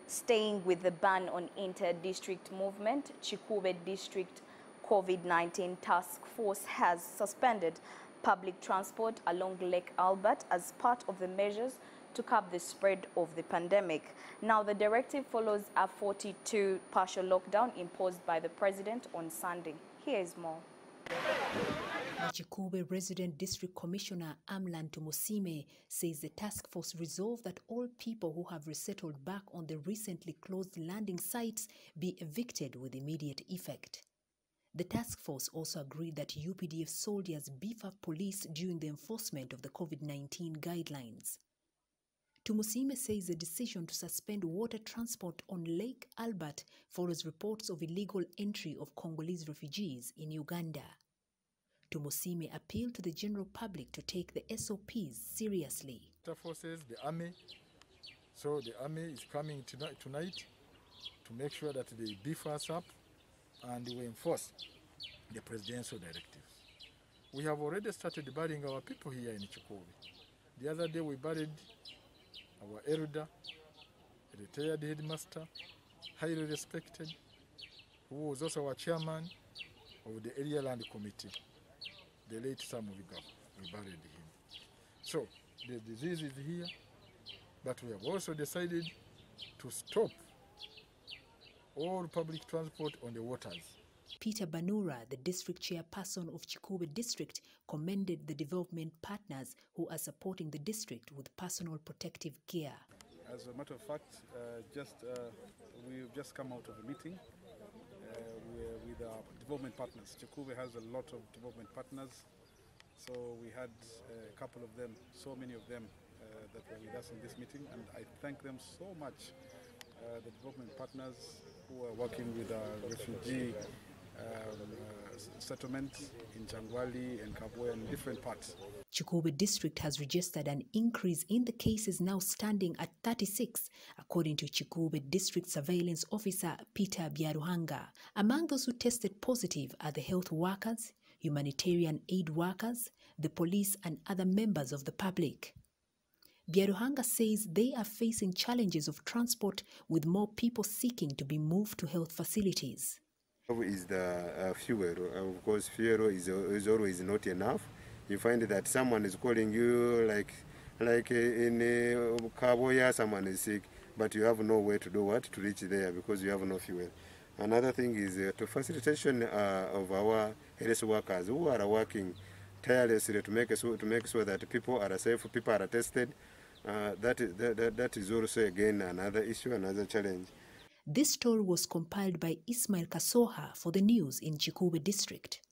Staying with the ban on inter-district movement, Chikube District COVID-19 Task Force has suspended public transport along Lake Albert as part of the measures to curb the spread of the pandemic. Now, the directive follows a 42 partial lockdown imposed by the president on Sunday. Here is more. The Chikube Resident District Commissioner Amlan Tumusime says the task force resolved that all people who have resettled back on the recently closed landing sites be evicted with immediate effect. The task force also agreed that UPDF soldiers beef up police during the enforcement of the COVID-19 guidelines. Tumusime says the decision to suspend water transport on Lake Albert follows reports of illegal entry of Congolese refugees in Uganda. Tumusime appealed to the general public to take the SOPs seriously. Forces, the army, so the army is coming tonight to make sure that they beef us up and we enforce the presidential directives. We have already started burying our people here in Chikube. The other day we buried our elder, retired headmaster, highly respected, who was also our chairman of the Area Land Committee, the late Sam Vigabo. We buried him. So the disease is here, but we have also decided to stop all public transport on the waters. Peter Banura, the district chairperson of Chikube District, commended the development partners who are supporting the district with personal protective gear. As a matter of fact, we've just come out of a meeting with our development partners. Chikube has a lot of development partners, so we had a couple of them, so many of them that were with us in this meeting, and I thank them so much. The development partners who are working with our refugee settlements in Changwali and Kabwe and different parts. Chikube District has registered an increase in the cases, now standing at 36, according to Chikube District Surveillance Officer Peter Byaruhanga. Among those who tested positive are the health workers, humanitarian aid workers, the police and other members of the public. Byaruhanga says they are facing challenges of transport, with more people seeking to be moved to health facilities. Is the fuel. Of course, fuel is always not enough. You find that someone is calling you like in Kaboya, someone is sick, but you have no way to do what to reach there because you have no fuel. Another thing is to facilitation of our health workers who are working tirelessly to make sure that people are safe, people are tested. That is also again another issue, another challenge. This story was compiled by Ismail Kasoha for the news in Chikube District.